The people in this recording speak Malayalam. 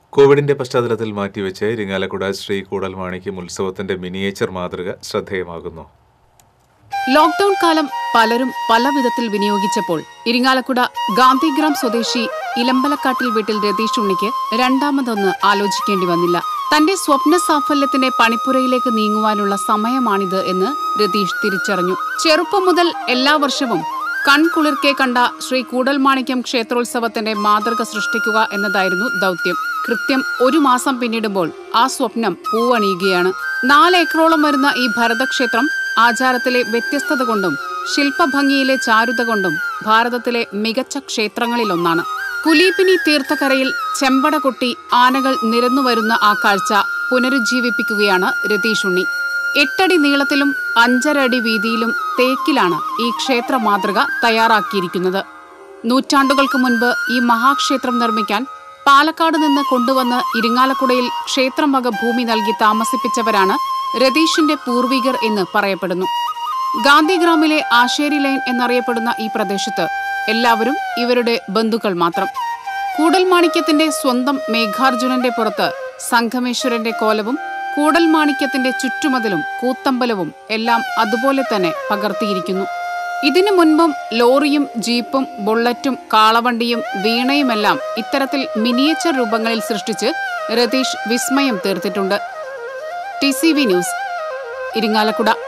കോവിഡിന്റെ പശ്ചാത്തലത്തിൽ മാറ്റിവെച്ച് ഇരിങ്ങാലക്കുട ശ്രീ കൂടൽമാണിക്യം ഉത്സവത്തിന്റെ മിനിയേച്ചർ മാതൃക ശ്രദ്ധേയമാകുന്നു. ലോക്ഡൌൺ കാലം പലരും പല വിധത്തിൽ വിനിയോഗിച്ചപ്പോൾ ഇരിങ്ങാലക്കുട ഗാന്ധിഗ്രാം സ്വദേശി ഇലമ്പലക്കാട്ടിൽ വീട്ടിൽ രതീഷ് ഉണ്ണിക്ക് രണ്ടാമതൊന്ന് ആലോചിക്കേണ്ടി വന്നില്ല. തന്റെ സ്വപ്ന സാഫല്യത്തിന്റെ പണിപ്പുരയിലേക്ക് നീങ്ങുവാനുള്ള സമയമാണിത് എന്ന് രതീഷ് തിരിച്ചറിഞ്ഞു. ചെറുപ്പം മുതൽ എല്ലാ വർഷവും കൺകുളിർക്കെ കണ്ട ശ്രീ കൂടൽമാണിക്യം ക്ഷേത്രോത്സവത്തിന്റെ മാതൃക സൃഷ്ടിക്കുക എന്നതായിരുന്നു ദൗത്യം. കൃത്യം 1 മാസം പിന്നിടുമ്പോൾ ആ സ്വപ്നം പൂവണിയുകയാണ്. 4 ഏക്കറോളം വരുന്ന ഈ ഭരതക്ഷേത്രം ആചാരത്തിലെ വ്യത്യസ്തത കൊണ്ടും ശില്പഭംഗിയിലെ ചാരുത കൊണ്ടും ഭാരതത്തിലെ മികച്ച ക്ഷേത്രങ്ങളിലൊന്നാണ്. കുലീപിനി തീർത്ഥക്കരയിൽ ചെമ്പട കൊട്ടി ആനകൾ നിരന്നുവരുന്ന ആ കാഴ്ച പുനരുജ്ജീവിപ്പിക്കുകയാണ് രതീഷ് ഉണ്ണി. 8 അടി നീളത്തിലും 5.5 അടി വീതിയിലും തേക്കിലാണ് ഈ ക്ഷേത്ര മാതൃക തയ്യാറാക്കിയിരിക്കുന്നത്. നൂറ്റാണ്ടുകൾക്ക് മുൻപ് ഈ മഹാക്ഷേത്രം നിർമ്മിക്കാൻ പാലക്കാട് നിന്ന് കൊണ്ടുവന്ന് ഇരിങ്ങാലക്കുടയിൽ ക്ഷേത്രം വക ഭൂമി നൽകി താമസിപ്പിച്ചവരാണ് രതീഷിന്റെ പൂർവികർ എന്ന് പറയപ്പെടുന്നു. ഗാന്ധിഗ്രാമിലെ ആശേരി ലൈൻ എന്നറിയപ്പെടുന്ന ഈ പ്രദേശത്ത് എല്ലാവരും ഇവരുടെ ബന്ധുക്കൾ മാത്രം. കൂടൽമാണിക്യത്തിന്റെ സ്വന്തം മേഘാർജുനന്റെ പുറത്ത് സംഘമേശ്വരന്റെ കോലവും കൂടൽമാണിക്യത്തിന്റെ ചുറ്റുമതിലും കൂത്തമ്പലവും എല്ലാം അതുപോലെ തന്നെ പകർത്തിയിരിക്കുന്നു. ഇതിനു മുൻപും ലോറിയും ജീപ്പും ബുള്ളറ്റും കാളവണ്ടിയും വീണയുമെല്ലാം ഇത്തരത്തിൽ മിനിയേച്ചർ രൂപങ്ങളിൽ സൃഷ്ടിച്ച് രതീഷ് വിസ്മയം തീർത്തിട്ടുണ്ട്. TCV news, Irinjalakuda.